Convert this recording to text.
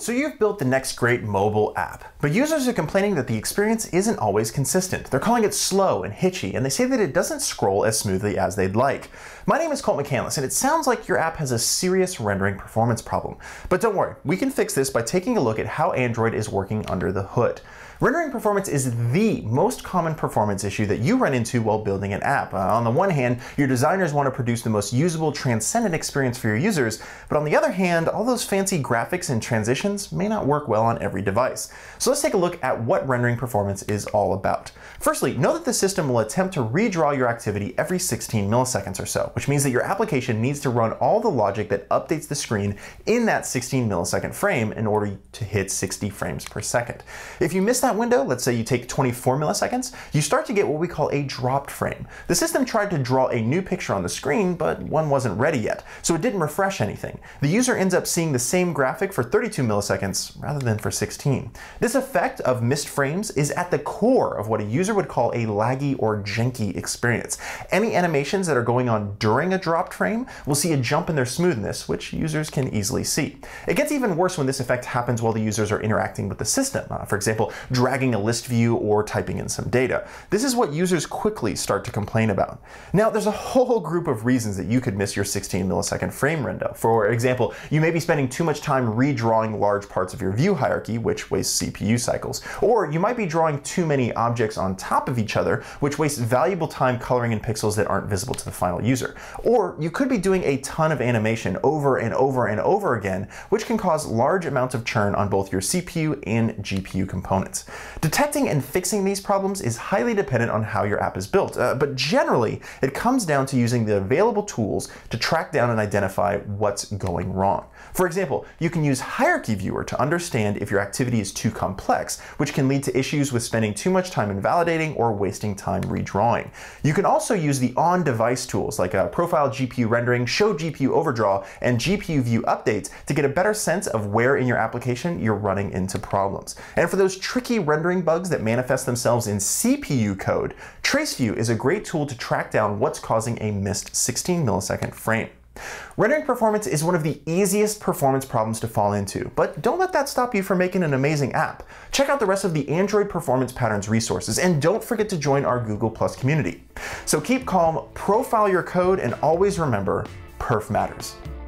So you've built the next great mobile app, but users are complaining that the experience isn't always consistent. They're calling it slow and hitchy, and they say that it doesn't scroll as smoothly as they'd like. My name is Colt McAnlis, and it sounds like your app has a serious rendering performance problem. But don't worry, we can fix this by taking a look at how Android is working under the hood. Rendering performance is the most common performance issue that you run into while building an app. On the one hand, your designers want to produce the most usable, transcendent experience for your users, but on the other hand, all those fancy graphics and transitions may not work well on every device. So let's take a look at what rendering performance is all about. Firstly, know that the system will attempt to redraw your activity every 16 milliseconds or so, which means that your application needs to run all the logic that updates the screen in that 16 millisecond frame in order to hit 60 frames per second. If you miss that window, let's say you take 24 milliseconds, you start to get what we call a dropped frame. The system tried to draw a new picture on the screen, but one wasn't ready yet, so it didn't refresh anything. The user ends up seeing the same graphic for 32 milliseconds rather than for 16. This effect of missed frames is at the core of what a user would call a laggy or janky experience. Any animations that are going on during a dropped frame will see a jump in their smoothness, which users can easily see. It gets even worse when this effect happens while the users are interacting with the system. For example, dragging a list view or typing in some data. This is what users quickly start to complain about. Now, there's a whole group of reasons that you could miss your 16 millisecond frame window. For example, you may be spending too much time redrawing large parts of your view hierarchy, which wastes CPU cycles. Or you might be drawing too many objects on top of each other, which wastes valuable time coloring in pixels that aren't visible to the final user. Or you could be doing a ton of animation over and over and over again, which can cause large amounts of churn on both your CPU and GPU components. Detecting and fixing these problems is highly dependent on how your app is built, but generally it comes down to using the available tools to track down and identify what's going wrong. For example, you can use Hierarchy Viewer to understand if your activity is too complex, which can lead to issues with spending too much time invalidating or wasting time redrawing. You can also use the on-device tools like Profile GPU Rendering, Show GPU Overdraw, and GPU View Updates to get a better sense of where in your application you're running into problems. And for those tricky rendering bugs that manifest themselves in CPU code, TraceView is a great tool to track down what's causing a missed 16 millisecond frame. Rendering performance is one of the easiest performance problems to fall into, but don't let that stop you from making an amazing app. Check out the rest of the Android Performance Patterns resources, and don't forget to join our Google+ community. So keep calm, profile your code, and always remember, perf matters.